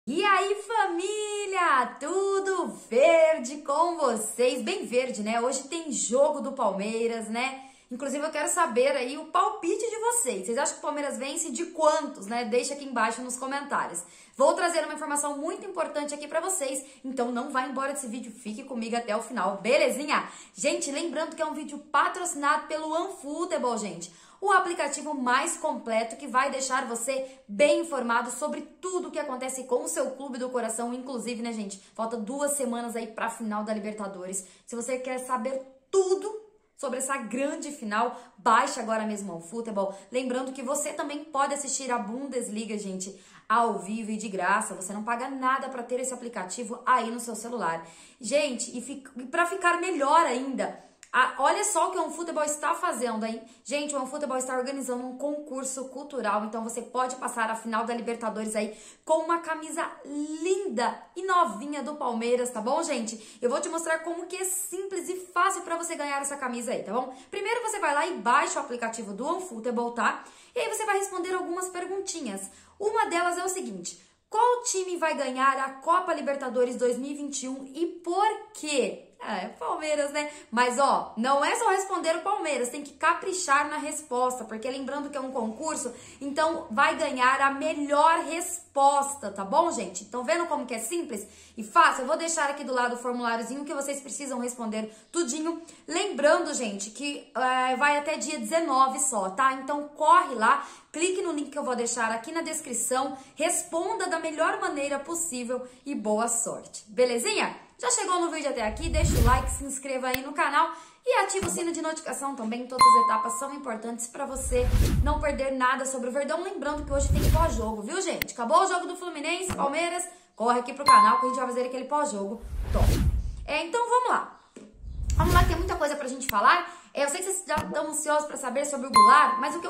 E aí, família, tudo verde com vocês? Bem verde, né? Hoje tem jogo do Palmeiras, né? Inclusive, eu quero saber aí o palpite de vocês. Vocês acham que o Palmeiras vence de quantos, né? Deixa aqui embaixo nos comentários. Vou trazer uma informação muito importante aqui pra vocês, então não vai embora desse vídeo, fique comigo até o final, belezinha? Gente, lembrando que é um vídeo patrocinado pelo OneFootball, gente. O aplicativo mais completo que vai deixar você bem informado sobre tudo o que acontece com o seu clube do coração. Inclusive, né, gente, falta 2 semanas aí pra final da Libertadores. Se você quer saber tudo sobre essa grande final, baixe agora mesmo o OneFootball. Lembrando que você também pode assistir a Bundesliga, gente, ao vivo e de graça. Você não paga nada para ter esse aplicativo aí no seu celular. Gente, e para ficar melhor ainda, olha só o que o OneFootball está fazendo, hein? Gente, o OneFootball está organizando um concurso cultural, então você pode passar a final da Libertadores aí com uma camisa linda e novinha do Palmeiras, tá bom, gente? Eu vou te mostrar como que é simples e fácil para você ganhar essa camisa aí, tá bom? Primeiro você vai lá e baixa o aplicativo do OneFootball, tá? E aí você vai responder algumas perguntinhas. Uma delas é o seguinte: qual time vai ganhar a Copa Libertadores 2021 e por quê? É Palmeiras, né? Mas, ó, não é só responder o Palmeiras, tem que caprichar na resposta, porque lembrando que é um concurso, então vai ganhar a melhor resposta, tá bom, gente? Então, vendo como que é simples e fácil? Eu vou deixar aqui do lado o formuláriozinho que vocês precisam responder tudinho. Lembrando, gente, que vai até dia 19 só, tá? Então, corre lá, clique no link que eu vou deixar aqui na descrição, responda da melhor maneira possível e boa sorte, belezinha? Já chegou no vídeo até aqui? Deixa o like, se inscreva aí no canal e ativa o sino de notificação também. Todas as etapas são importantes para você não perder nada sobre o Verdão. Lembrando que hoje tem pós-jogo, viu, gente? Acabou o jogo do Fluminense, Palmeiras, corre aqui pro canal que a gente vai fazer aquele pós-jogo top. Então vamos lá. Vamos lá, tem muita coisa pra gente falar. Eu sei que vocês já estão ansiosos para saber sobre o Goulart, mas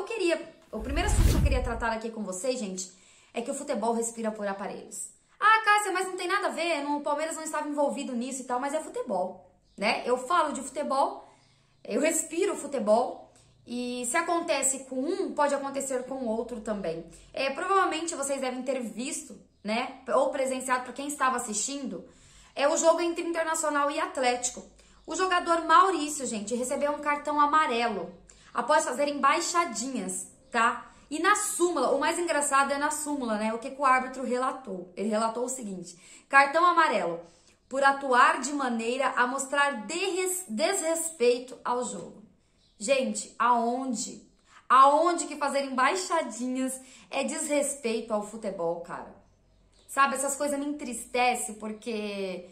o primeiro assunto que eu queria tratar aqui com vocês, gente, é que o futebol respira por aparelhos. Ah, Cássia, mas não tem nada a ver, o Palmeiras não estava envolvido nisso e tal, mas é futebol, né? Eu falo de futebol, eu respiro futebol e se acontece com um, pode acontecer com o outro também. Provavelmente vocês devem ter visto, né, ou presenciado para quem estava assistindo, o jogo entre Internacional e Atlético. O jogador Maurício, gente, recebeu um cartão amarelo após fazer embaixadinhas, tá? E na súmula, o mais engraçado é na súmula, né? O que o árbitro relatou? Ele relatou o seguinte: cartão amarelo por atuar de maneira a mostrar desrespeito ao jogo. Gente, aonde? Aonde que fazer embaixadinhas é desrespeito ao futebol, cara? Sabe, essas coisas me entristecem porque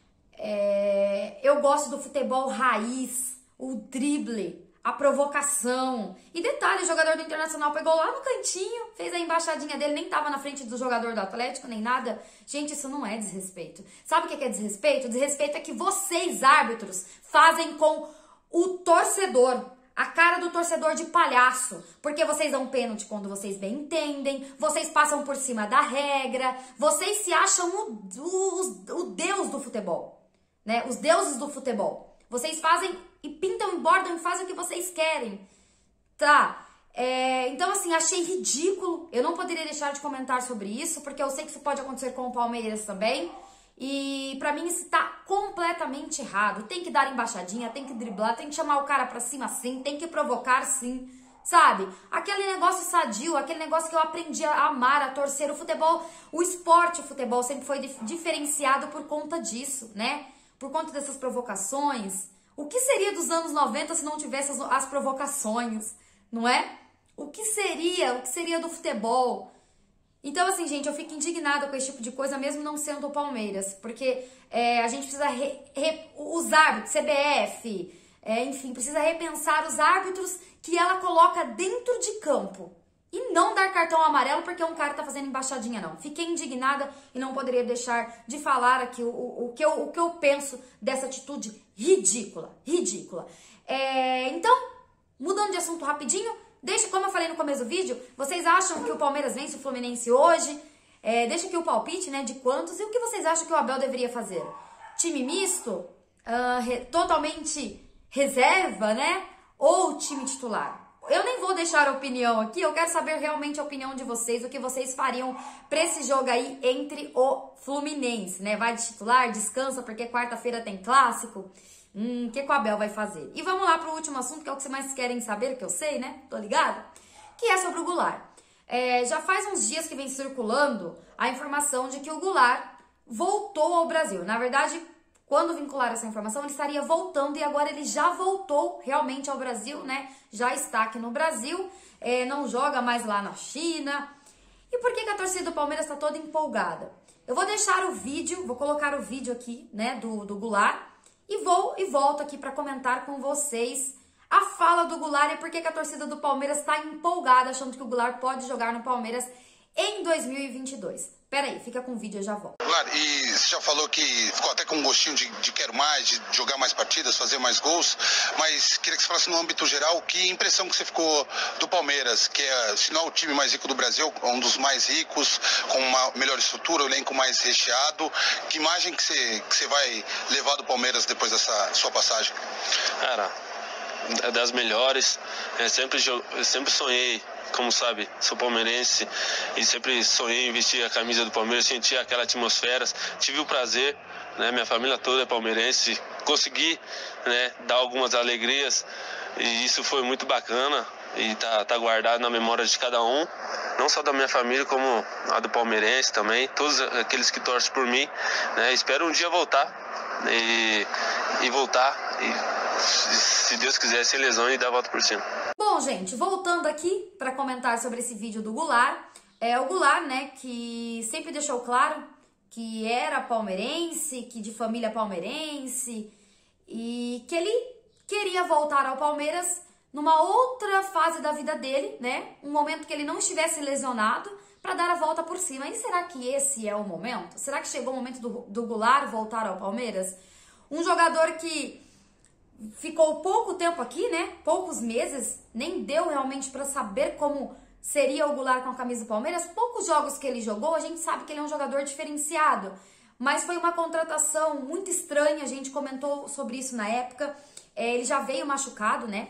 eu gosto do futebol raiz, o drible, a provocação. E detalhe, o jogador do Internacional pegou lá no cantinho, fez a embaixadinha dele, nem tava na frente do jogador do Atlético, nem nada. Gente, isso não é desrespeito. Sabe o que é desrespeito? Desrespeito é que vocês, árbitros, fazem com o torcedor, a cara do torcedor de palhaço. Porque vocês dão pênalti quando vocês bem entendem, vocês passam por cima da regra, vocês se acham o deus do futebol, né? Os deuses do futebol. Vocês fazem e pintam e bordam e fazem o que vocês querem, tá? Então, assim, achei ridículo. Eu não poderia deixar de comentar sobre isso, porque eu sei que isso pode acontecer com o Palmeiras também. E pra mim isso tá completamente errado. Tem que dar embaixadinha, tem que driblar, tem que chamar o cara pra cima sim, tem que provocar sim, sabe? Aquele negócio sadio, aquele negócio que eu aprendi a amar, a torcer. O futebol, o esporte, o futebol sempre foi diferenciado por conta disso, né? Por conta dessas provocações. O que seria dos anos 90 se não tivesse as provocações, não é? O que seria do futebol? Então, assim, gente, eu fico indignada com esse tipo de coisa, mesmo não sendo o Palmeiras, porque a gente precisa os árbitros, CBF, enfim, precisa repensar os árbitros que ela coloca dentro de campo. E não dar cartão amarelo porque um cara tá fazendo embaixadinha, não. Fiquei indignada e não poderia deixar de falar aqui o que eu penso dessa atitude ridícula. Então, mudando de assunto rapidinho, deixa, como eu falei no começo do vídeo, vocês acham que o Palmeiras vence o Fluminense hoje? Deixa aqui o palpite, né, de quantos. E o que vocês acham que o Abel deveria fazer? Time misto? Totalmente reserva, né? Ou time titular? eu nem vou deixar a opinião aqui, eu quero saber realmente a opinião de vocês, o que vocês fariam pra esse jogo aí entre o Fluminense, né? Vai de titular, descansa porque quarta-feira tem clássico. O que o Abel vai fazer? E vamos lá pro último assunto, que é o que vocês mais querem saber, que eu sei, né? Tô ligada? Que é sobre o Goulart. Já faz uns dias que vem circulando a informação de que o Goulart voltou ao Brasil. Na verdade, quando vincularam essa informação, ele estaria voltando e agora ele já voltou realmente ao Brasil, né? Já está aqui no Brasil, não joga mais lá na China. E por que a torcida do Palmeiras está toda empolgada? Eu vou deixar o vídeo, vou colocar o vídeo aqui, né, do Goulart e volto aqui para comentar com vocês a fala do Goulart e por que a torcida do Palmeiras está empolgada, achando que o Goulart pode jogar no Palmeiras em 2022. Pera aí, fica com o vídeo, eu já volto. Claro, e você já falou que ficou até com um gostinho de quero mais, de jogar mais partidas, fazer mais gols, mas queria que você falasse no âmbito geral que impressão que você ficou do Palmeiras, que é, se não é o time mais rico do Brasil, um dos mais ricos, com uma melhor estrutura, o elenco mais recheado. Que imagem que você vai levar do Palmeiras depois dessa sua passagem? Cara, é das melhores. Eu sempre sonhei, como sabe, sou palmeirense e sempre sonhei em vestir a camisa do Palmeiras, sentir aquela atmosfera. Tive o prazer, né, minha família toda é palmeirense, consegui, né, dar algumas alegrias e isso foi muito bacana e tá guardado na memória de cada um, não só da minha família como a do palmeirense também, todos aqueles que torcem por mim, né, espero um dia voltar e voltar e, se Deus quiser, sem lesão e dar a volta por cima. Bom, gente, voltando aqui para comentar sobre esse vídeo do Goulart, o Goulart, né, que sempre deixou claro que era palmeirense, que de família palmeirense e que ele queria voltar ao Palmeiras numa outra fase da vida dele, né, um momento que ele não estivesse lesionado para dar a volta por cima. E será que esse é o momento? Será que chegou o momento do Goulart voltar ao Palmeiras? Um jogador que ficou pouco tempo aqui, né? Poucos meses, nem deu realmente para saber como seria o Goulart com a camisa do Palmeiras. Poucos jogos que ele jogou, a gente sabe que ele é um jogador diferenciado, mas foi uma contratação muito estranha, a gente comentou sobre isso na época. Ele já veio machucado, né?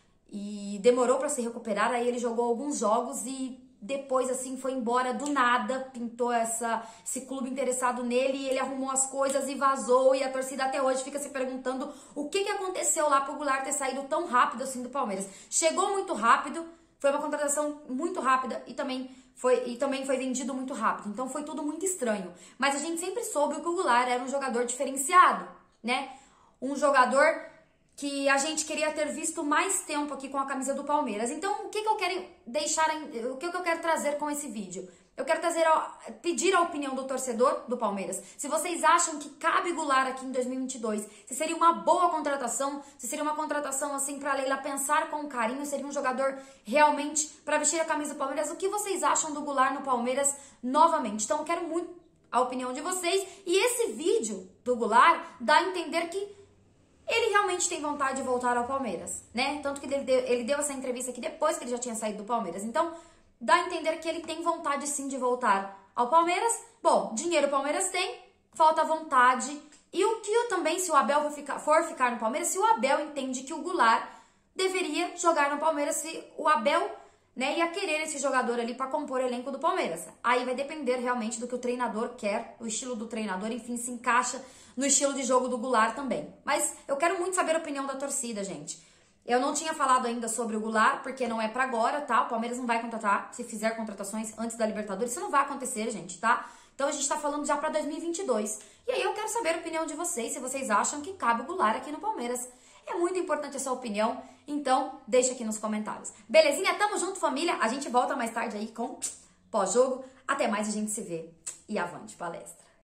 E demorou para se recuperar, aí ele jogou alguns jogos e depois, assim, foi embora do nada, pintou esse clube interessado nele e ele arrumou as coisas e vazou. E a torcida até hoje fica se perguntando o que aconteceu lá pro Goulart ter saído tão rápido assim do Palmeiras. Chegou muito rápido, foi uma contratação muito rápida e também foi vendido muito rápido. Então foi tudo muito estranho. Mas a gente sempre soube que o Goulart era um jogador diferenciado, né? Um jogador que a gente queria ter visto mais tempo aqui com a camisa do Palmeiras. Então, o que eu quero o que eu quero trazer com esse vídeo? Eu quero pedir a opinião do torcedor do Palmeiras. Se vocês acham que cabe Goulart aqui em 2022, se seria uma boa contratação, se seria uma contratação assim para a Leila pensar com carinho, seria um jogador realmente para vestir a camisa do Palmeiras. O que vocês acham do Goulart no Palmeiras novamente? Então, eu quero muito a opinião de vocês. E esse vídeo do Goulart dá a entender que ele realmente tem vontade de voltar ao Palmeiras, né? Tanto que ele deu essa entrevista aqui depois que ele já tinha saído do Palmeiras. Então, dá a entender que ele tem vontade sim de voltar ao Palmeiras. Bom, dinheiro o Palmeiras tem, falta vontade. E o que também, se o Abel for ficar no Palmeiras, se o Abel entende que o Goulart deveria jogar no Palmeiras, se o Abel, né, ia querer esse jogador ali para compor o elenco do Palmeiras. Aí vai depender realmente do que o treinador quer, o estilo do treinador, enfim, se encaixa no estilo de jogo do Goulart também. Mas eu quero muito saber a opinião da torcida, gente. Eu não tinha falado ainda sobre o Goulart, porque não é pra agora, tá? O Palmeiras não vai contratar, se fizer contratações antes da Libertadores, isso não vai acontecer, gente, tá? Então a gente tá falando já pra 2022. E aí eu quero saber a opinião de vocês, se vocês acham que cabe o Goulart aqui no Palmeiras. É muito importante essa opinião, então deixa aqui nos comentários. Belezinha? Tamo junto, família. A gente volta mais tarde aí com pós-jogo. Até mais, a gente se vê. E avante, palestra.